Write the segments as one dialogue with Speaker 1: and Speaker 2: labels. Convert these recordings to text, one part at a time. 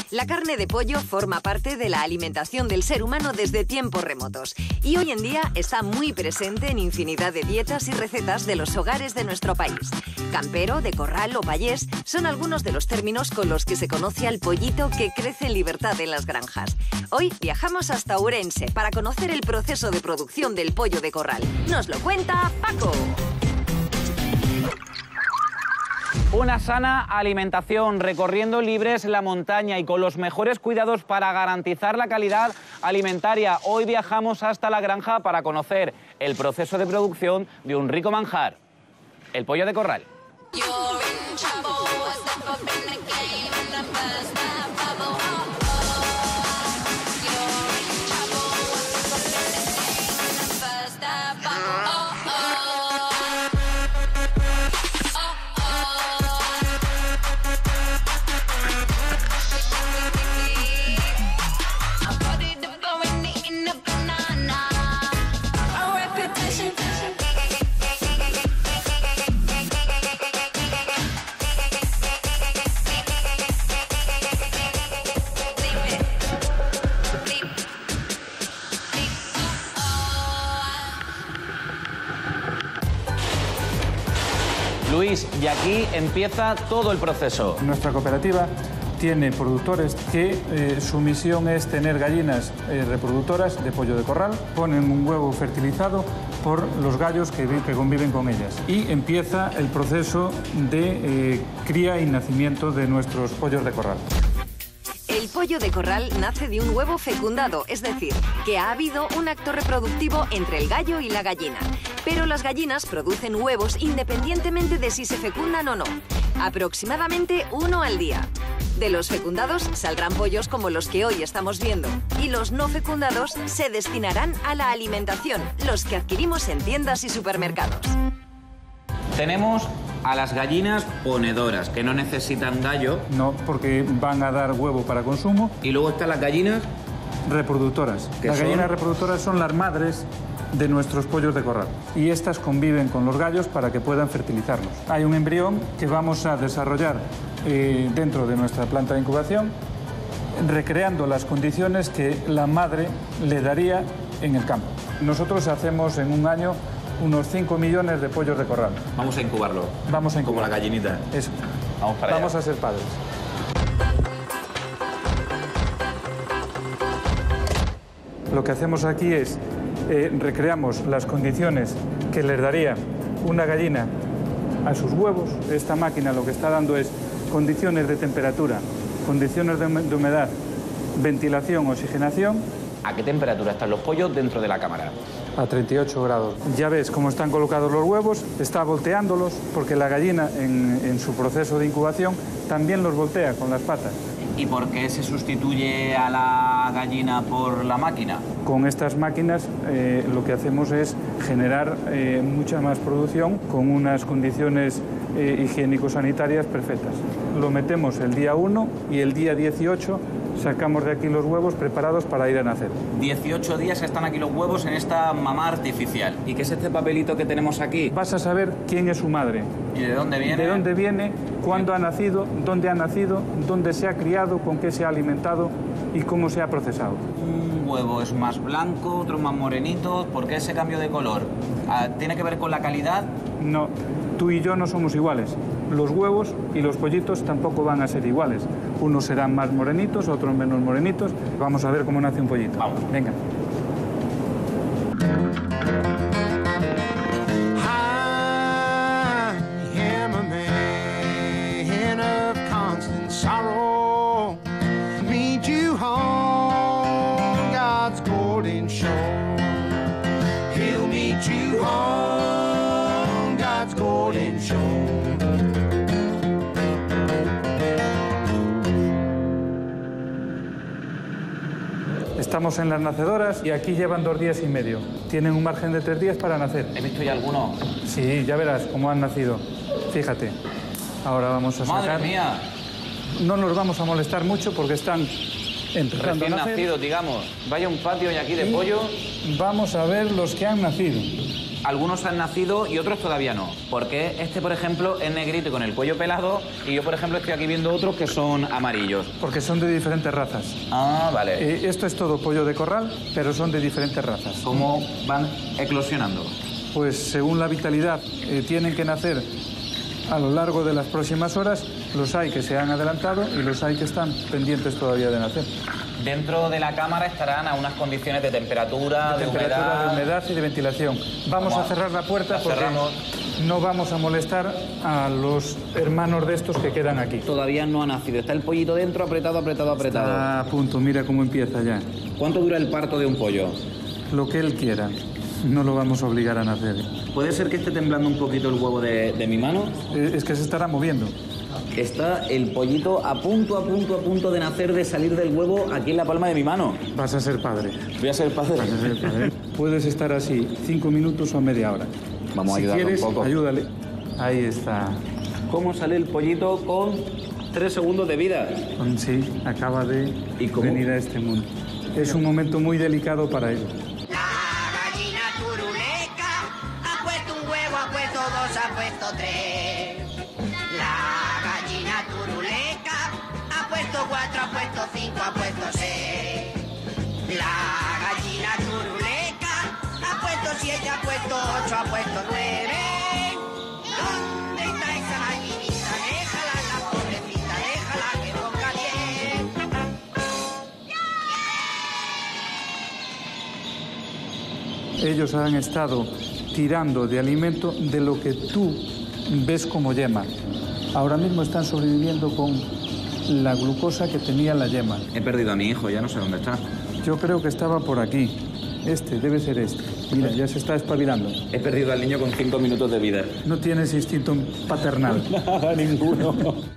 Speaker 1: La carne de pollo forma parte de la alimentación del ser humano desde tiempos remotos y hoy en día está muy presente en infinidad de dietas y recetas de los hogares de nuestro país. Campero, de corral o payés son algunos de los términos con los que se conoce al pollito que crece en libertad en las granjas. Hoy viajamos hasta Ourense para conocer el proceso de producción del pollo de corral. Nos lo cuenta Paco.
Speaker 2: Una sana alimentación, recorriendo libres la montaña y con los mejores cuidados para garantizar la calidad alimentaria. Hoy viajamos hasta la granja para conocer el proceso de producción de un rico manjar, el pollo de corral. Luis, y aquí empieza todo el proceso.
Speaker 3: Nuestra cooperativa tiene productores que su misión es tener gallinas reproductoras de pollo de corral, ponen un huevo fertilizado por los gallos que conviven con ellas y empieza el proceso de cría y nacimiento de nuestros pollos de corral.
Speaker 1: El pollo de corral nace de un huevo fecundado, es decir, que ha habido un acto reproductivo entre el gallo y la gallina. Pero las gallinas producen huevos independientemente de si se fecundan o no, aproximadamente uno al día. De los fecundados saldrán pollos como los que hoy estamos viendo y los no fecundados se destinarán a la alimentación, los que adquirimos en tiendas y supermercados.
Speaker 2: Tenemos a las gallinas ponedoras, que no necesitan gallo.
Speaker 3: No, porque van a dar huevo para consumo.
Speaker 2: Y luego están las gallinas
Speaker 3: reproductoras. Las gallinas reproductoras son las madres de nuestros pollos de corral y estas conviven con los gallos para que puedan fertilizarlos. Hay un embrión que vamos a desarrollar dentro de nuestra planta de incubación, recreando las condiciones que la madre le daría en el campo. Nosotros hacemos en un año unos 5 millones de pollos de corral.
Speaker 2: Vamos a incubarlo.
Speaker 3: Vamos a incubarlo.
Speaker 2: Como la gallinita.
Speaker 3: Eso.
Speaker 2: Vamos para allá.
Speaker 3: Vamos a ser padres. Lo que hacemos aquí es recreamos las condiciones que les daría una gallina a sus huevos. Esta máquina lo que está dando es condiciones de temperatura, condiciones de humedad, ventilación, oxigenación.
Speaker 2: ¿A qué temperatura están los pollos dentro de la cámara?
Speaker 3: A 38 grados. Ya ves cómo están colocados los huevos, está volteándolos porque la gallina en su proceso de incubación también los voltea con las patas.
Speaker 2: ¿Y por qué se sustituye a la gallina por la máquina?
Speaker 3: Con estas máquinas lo que hacemos es generar mucha más producción con unas condiciones higiénico-sanitarias perfectas. Lo metemos el día 1 y el día 18 sacamos de aquí los huevos preparados para ir a nacer.
Speaker 2: 18 días están aquí los huevos en esta mamá artificial. ¿Y qué es este papelito que tenemos aquí?
Speaker 3: Vas a saber quién es su madre.
Speaker 2: ¿Y de dónde viene?
Speaker 3: De dónde viene, cuándo ha nacido, dónde se ha criado, con qué se ha alimentado y cómo se ha procesado.
Speaker 2: Un huevo es más blanco, otro más morenito. ¿Por qué ese cambio de color? ¿Tiene que ver con la calidad?
Speaker 3: No, tú y yo no somos iguales. Los huevos y los pollitos tampoco van a ser iguales. Unos serán más morenitos, otros menos morenitos. Vamos a ver cómo nace un pollito.
Speaker 2: Vamos.
Speaker 3: Venga. Estamos en las nacedoras y aquí llevan 2 días y medio. Tienen un margen de 3 días para nacer.
Speaker 2: ¿He visto ya alguno?
Speaker 3: Sí, ya verás cómo han nacido. Fíjate. Ahora vamos a sacar...
Speaker 2: ¡Madre mía!
Speaker 3: No nos vamos a molestar mucho porque están empezando a nacer.
Speaker 2: Recién nacidos, digamos. Vaya un patio y aquí de pollo.
Speaker 3: Vamos a ver los que han nacido.
Speaker 2: algunos han nacido y otros todavía no. Porque este, por ejemplo, es negrito y con el cuello pelado, y yo, por ejemplo, estoy aquí viendo otros que son amarillos.
Speaker 3: Porque son de diferentes razas.
Speaker 2: Ah, vale.
Speaker 3: Esto es todo pollo de corral, pero son de diferentes razas.
Speaker 2: ¿Cómo van eclosionando?
Speaker 3: Pues según la vitalidad tienen que nacer a lo largo de las próximas horas. Los hay que se han adelantado y los hay que están pendientes todavía de nacer.
Speaker 2: Dentro de la cámara estarán a unas condiciones de temperatura, de
Speaker 3: humedad y de ventilación. Vamos a cerrar la puerta porque no vamos a molestar a los hermanos de estos que quedan aquí.
Speaker 2: Todavía no ha nacido. Está el pollito dentro, apretado.
Speaker 3: Está a punto, mira cómo empieza ya.
Speaker 2: ¿Cuánto dura el parto de un pollo?
Speaker 3: Lo que él quiera. No lo vamos a obligar a nacer.
Speaker 2: ¿Puede ser que esté temblando un poquito el huevo de mi mano?
Speaker 3: Es que se estará moviendo.
Speaker 2: Está el pollito a punto de nacer, de salir del huevo aquí en la palma de mi mano.
Speaker 3: Vas a ser padre.
Speaker 2: Voy a ser padre.
Speaker 3: Vas a ser padre. Puedes estar así 5 minutos o media hora.
Speaker 2: Vamos a
Speaker 3: ayudarle
Speaker 2: un poco.
Speaker 3: Si quieres, ayúdale. Ahí está.
Speaker 2: ¿Cómo sale el pollito con 3 segundos de vida?
Speaker 3: Sí, acaba de venir a este mundo. Es un momento muy delicado para él.
Speaker 4: La gallina turuleca ha puesto un huevo, ha puesto 2, ha puesto 3. La gallina turuleca ha puesto 4, ha puesto 5, ha puesto 6. La gallina turuleca ha puesto 7, ha puesto 8, ha puesto 9. ¿Dónde está esa gallinita? Déjala, la pobrecita, déjala que ponga bien.
Speaker 3: Ellos han estado tirando de alimento de lo que tú ves como yema. Ahora mismo están sobreviviendo con la glucosa que tenía la yema.
Speaker 2: He perdido a mi hijo, ya no sé dónde está.
Speaker 3: Yo creo que estaba por aquí. Debe ser este. Mira, ya se está espabilando.
Speaker 2: He perdido al niño con 5 minutos de vida.
Speaker 3: No tienes instinto paternal.
Speaker 2: Nada, ninguno.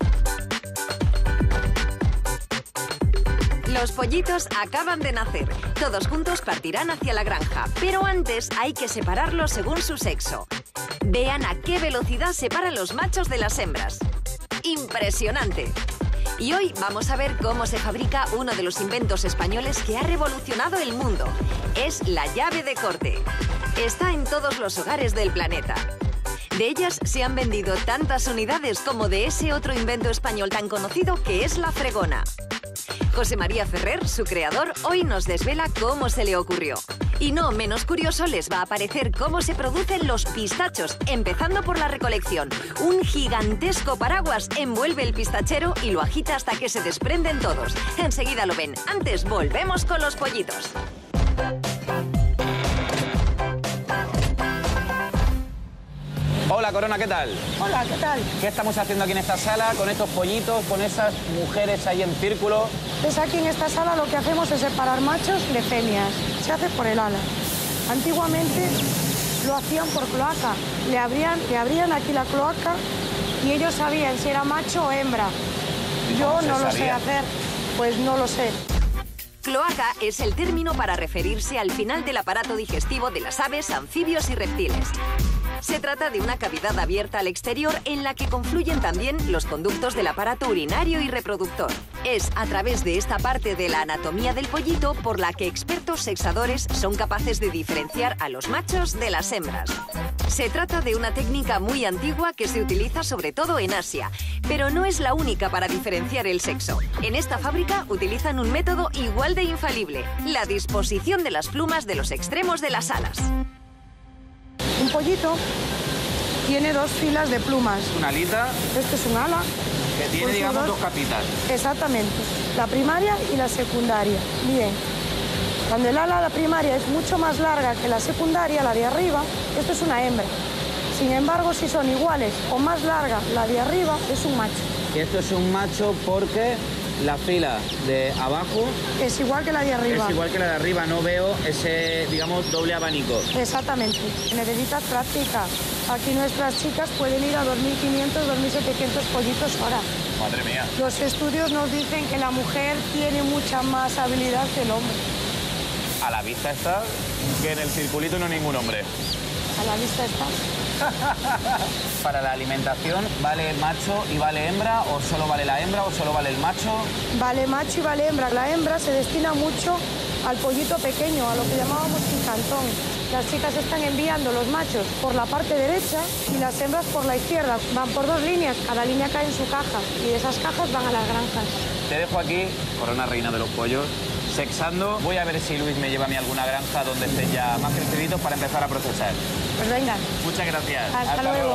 Speaker 1: Los pollitos acaban de nacer. Todos juntos partirán hacia la granja. Pero antes hay que separarlos según su sexo. Vean a qué velocidad separan los machos de las hembras. ¡Impresionante! Y hoy vamos a ver cómo se fabrica uno de los inventos españoles que ha revolucionado el mundo. Es la llave de corte. Está en todos los hogares del planeta. De ellas se han vendido tantas unidades como de ese otro invento español tan conocido que es la fregona. José María Ferrer, su creador, hoy nos desvela cómo se le ocurrió. Y no menos curioso les va a parecer cómo se producen los pistachos, empezando por la recolección. Un gigantesco paraguas envuelve el pistachero y lo agita hasta que se desprenden todos. Enseguida lo ven. Antes volvemos con los pollitos.
Speaker 2: Hola, Corona, ¿qué tal?
Speaker 5: Hola, ¿qué tal?
Speaker 2: ¿Qué estamos haciendo aquí en esta sala con estos pollitos, con esas mujeres ahí en círculo?
Speaker 5: Pues aquí en esta sala lo que hacemos es separar machos de femias. Se hace por el ala. Antiguamente lo hacían por cloaca. Le abrían aquí la cloaca y ellos sabían si era macho o hembra. Yo no lo sé hacer, pues no lo sé.
Speaker 1: Cloaca es el término para referirse al final del aparato digestivo de las aves, anfibios y reptiles. Se trata de una cavidad abierta al exterior en la que confluyen también los conductos del aparato urinario y reproductor. Es a través de esta parte de la anatomía del pollito por la que expertos sexadores son capaces de diferenciar a los machos de las hembras. Se trata de una técnica muy antigua que se utiliza sobre todo en Asia, pero no es la única para diferenciar el sexo. En esta fábrica utilizan un método igual de infalible, la disposición de las plumas de los extremos de las alas.
Speaker 5: Un pollito tiene 2 filas de plumas.
Speaker 2: Una alita
Speaker 5: Este es un ala.
Speaker 2: que tiene, digamos, 2 capitas.
Speaker 5: Exactamente. La primaria y la secundaria. Bien. Cuando el ala, la primaria, es mucho más larga que la secundaria, la de arriba, esto es una hembra. Sin embargo, si son iguales o más larga la de arriba, es un macho.
Speaker 2: Esto es un macho porque la fila de abajo
Speaker 5: Es igual que la de arriba.
Speaker 2: es igual que la de arriba. No veo ese, digamos, doble abanico.
Speaker 5: Exactamente. Necesitas práctica. Aquí nuestras chicas pueden ir a 2.500, 2.700 pollitos hora.
Speaker 2: Madre mía.
Speaker 5: Los estudios nos dicen que la mujer tiene mucha más habilidad que el hombre.
Speaker 2: A la vista está que en el circulito no hay ningún hombre.
Speaker 5: A la vista está.
Speaker 2: Para la alimentación, ¿vale macho y vale hembra? ¿O solo vale la hembra o solo vale el macho?
Speaker 5: Vale macho y vale hembra. La hembra se destina mucho al pollito pequeño, a lo que llamábamos picantón. Las chicas están enviando los machos por la parte derecha y las hembras por la izquierda. Van por 2 líneas, cada línea cae en su caja y de esas cajas van a las granjas.
Speaker 2: Te dejo aquí, Corona Reina de los Pollos, sexando. Voy a ver si Luis me lleva a mí alguna granja donde estén ya más creciditos para empezar a procesar.
Speaker 5: Pues venga.
Speaker 2: Muchas gracias.
Speaker 5: Hasta luego.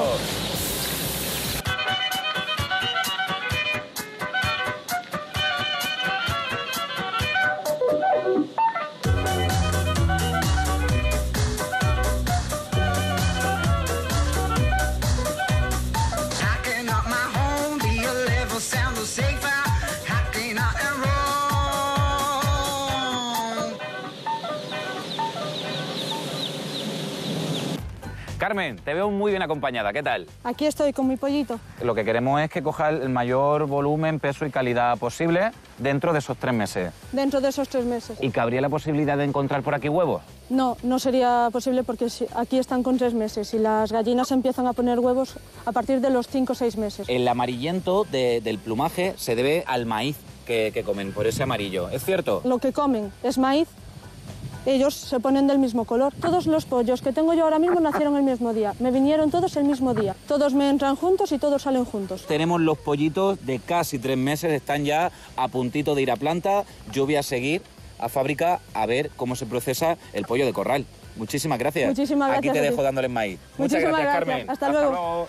Speaker 2: Carmen, te veo muy bien acompañada. ¿Qué tal?
Speaker 5: Aquí estoy con mi pollito.
Speaker 2: Lo que queremos es que coja el mayor volumen, peso y calidad posible dentro de esos 3 meses.
Speaker 5: Dentro de esos 3 meses.
Speaker 2: ¿Y cabría la posibilidad de encontrar por aquí huevos?
Speaker 5: No, no sería posible porque aquí están con 3 meses y las gallinas empiezan a poner huevos a partir de los 5 o 6 meses.
Speaker 2: El amarillento del plumaje se debe al maíz que comen, por ese amarillo. ¿Es cierto?
Speaker 5: Lo que comen es maíz. Ellos se ponen del mismo color. Todos los pollos que tengo yo ahora mismo nacieron el mismo día. Me vinieron todos el mismo día. Todos me entran juntos y todos salen juntos.
Speaker 2: Tenemos los pollitos de casi 3 meses, están ya a puntito de ir a planta. Yo voy a seguir a fábrica a ver cómo se procesa el pollo de corral. Muchísimas gracias.
Speaker 5: Muchísimas gracias.
Speaker 2: Aquí te dejo dándoles maíz.
Speaker 5: Muchas gracias,
Speaker 2: Carmen.
Speaker 5: Hasta luego.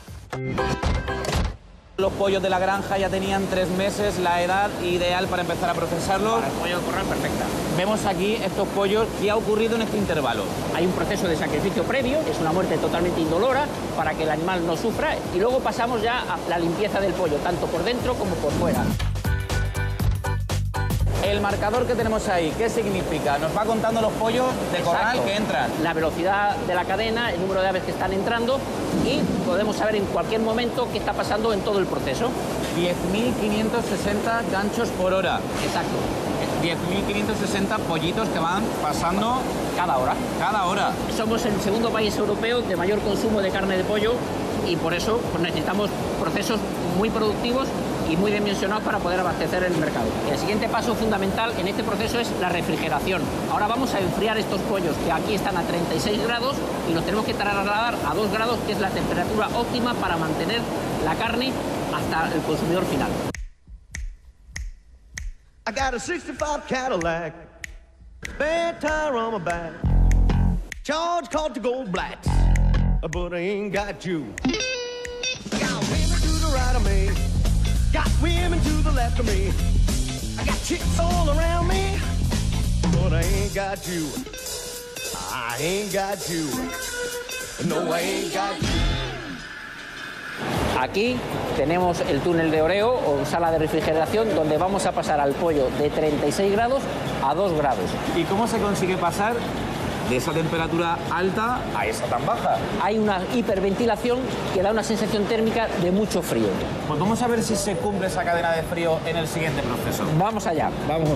Speaker 2: Los pollos de la granja ya tenían 3 meses, la edad ideal para empezar a procesarlos.
Speaker 6: Para el pollo de corral, perfecta.
Speaker 2: Vemos aquí estos pollos. ¿Qué ha ocurrido en este intervalo?
Speaker 6: Hay un proceso de sacrificio previo, es una muerte totalmente indolora para que el animal no sufra, y luego pasamos ya a la limpieza del pollo, tanto por dentro como por fuera.
Speaker 2: El marcador que tenemos ahí, ¿qué significa? Nos va contando los pollos de corral que entran.
Speaker 6: La velocidad de la cadena, el número de aves que están entrando, y podemos saber en cualquier momento qué está pasando en todo el proceso.
Speaker 2: 10.560 ganchos por hora.
Speaker 6: Exacto.
Speaker 2: 10.560 pollitos que van pasando
Speaker 6: Cada hora.
Speaker 2: cada hora.
Speaker 6: Somos el segundo país europeo de mayor consumo de carne de pollo y por eso pues, necesitamos procesos muy productivos y muy dimensionados para poder abastecer el mercado. El siguiente paso fundamental en este proceso es la refrigeración. Ahora vamos a enfriar estos pollos que aquí están a 36 grados y los tenemos que trasladar a 2 grados, que es la temperatura óptima para mantener la carne hasta el consumidor final.
Speaker 7: I got a 65 Cadillac, bad tire on my back. Charge called to gold blacks, but I ain't got you. I got women to the right of me, got women to the left of me. I got chicks all around me, but I ain't got you. I ain't got you. No, I ain't got you.
Speaker 6: Aquí tenemos el túnel de oreo o sala de refrigeración donde vamos a pasar al pollo de 36 grados a 2 grados.
Speaker 2: ¿Y cómo se consigue pasar de esa temperatura alta a esa tan baja?
Speaker 6: Hay una hiperventilación que da una sensación térmica de mucho frío.
Speaker 2: Pues vamos a ver si se cumple esa cadena de frío en el siguiente proceso.
Speaker 6: Vamos allá, vamos.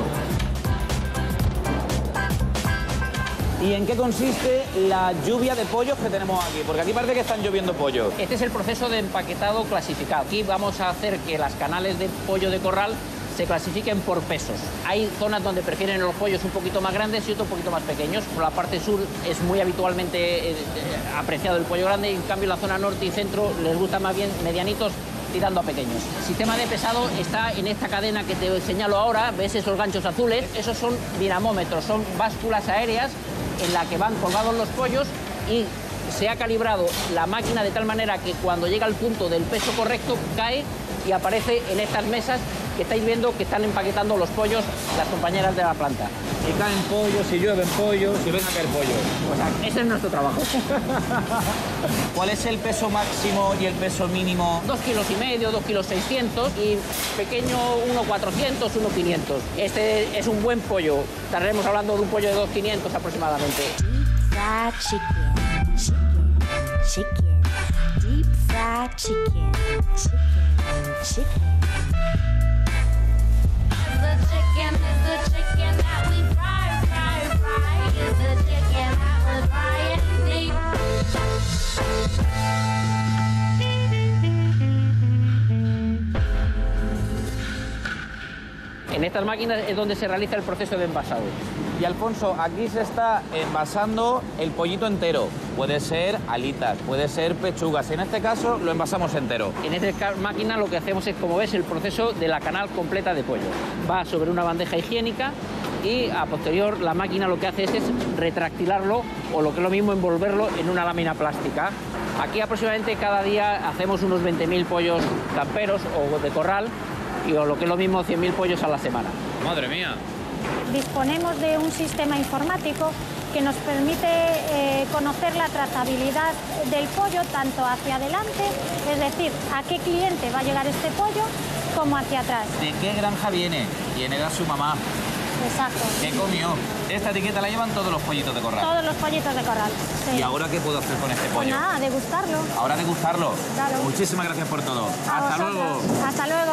Speaker 2: ¿Y en qué consiste la lluvia de pollos que tenemos aquí? Porque aquí parece que están lloviendo pollos.
Speaker 6: Este es el proceso de empaquetado clasificado. Aquí vamos a hacer que las canales de pollo de corral se clasifiquen por pesos. Hay zonas donde prefieren los pollos un poquito más grandes y otros un poquito más pequeños. Por la parte sur es muy habitualmente apreciado el pollo grande y en cambio en la zona norte y centro les gusta más bien medianitos tirando a pequeños. El sistema de pesado está en esta cadena que te señalo ahora. ¿Ves esos ganchos azules? Esos son dinamómetros, son básculas aéreas en la que van colgados los pollos y se ha calibrado la máquina de tal manera que cuando llega al punto del peso correcto cae y aparece en estas mesas que estáis viendo que están empaquetando los pollos las compañeras de la planta.
Speaker 2: Y caen pollos, y llueven pollos, y ven a caer pollos.
Speaker 6: O sea, ese es nuestro trabajo.
Speaker 2: ¿Cuál es el peso máximo y el peso mínimo?
Speaker 6: 2,5 kilos, 2,6 kilos y pequeño 1,400, 1,500. Este es un buen pollo. Estaremos hablando de un pollo de 2,500 aproximadamente.
Speaker 8: Fried chicken, chicken, deep fried chicken, chicken.
Speaker 9: The chicken is the chicken that we fry. Is the chicken that we're frying deep.
Speaker 6: En estas máquinas es donde se realiza el proceso de envasado.
Speaker 2: Y Alfonso, aquí se está envasando el pollito entero. Puede ser alitas, puede ser pechugas. En este caso lo envasamos entero.
Speaker 6: En esta máquina lo que hacemos es, como ves, el proceso de la canal completa de pollo. Va sobre una bandeja higiénica y a posterior la máquina lo que hace es retractilarlo, o lo que es lo mismo, envolverlo en una lámina plástica. Aquí aproximadamente cada día hacemos unos 20.000 pollos camperos o de corral, y o lo que es lo mismo 100.000 pollos a la semana.
Speaker 2: ¡Madre mía!
Speaker 10: Disponemos de un sistema informático que nos permite conocer la trazabilidad del pollo tanto hacia adelante, es decir, a qué cliente va a llegar este pollo, como hacia atrás.
Speaker 2: ¿De qué granja viene? ¿Quién era su mamá?
Speaker 10: Exacto.
Speaker 2: ¿Qué comió? Esta etiqueta la llevan todos los pollitos de corral.
Speaker 10: Todos los pollitos de corral. Sí.
Speaker 2: ¿Y ahora qué puedo hacer con este
Speaker 10: Pues
Speaker 2: pollo?
Speaker 10: nada, degustarlo.
Speaker 2: Ahora degustarlo.
Speaker 10: Claro.
Speaker 2: Muchísimas gracias por todo.
Speaker 10: A
Speaker 2: Hasta
Speaker 10: vosotros.
Speaker 2: luego.
Speaker 10: Hasta luego.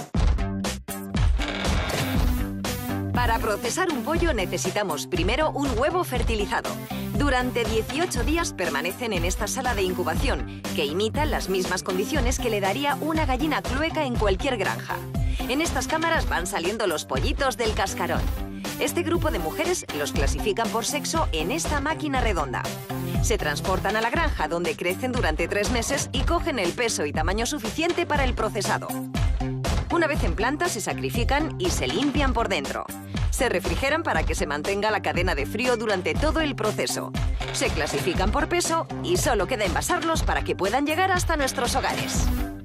Speaker 1: Para procesar un pollo necesitamos primero un huevo fertilizado. Durante 18 días permanecen en esta sala de incubación, que imita las mismas condiciones que le daría una gallina clueca en cualquier granja. En estas cámaras van saliendo los pollitos del cascarón. Este grupo de mujeres los clasifican por sexo en esta máquina redonda. Se transportan a la granja, donde crecen durante 3 meses y cogen el peso y tamaño suficiente para el procesado. Una vez en planta se sacrifican y se limpian por dentro. Se refrigeran para que se mantenga la cadena de frío durante todo el proceso. Se clasifican por peso y solo queda envasarlos para que puedan llegar hasta nuestros hogares.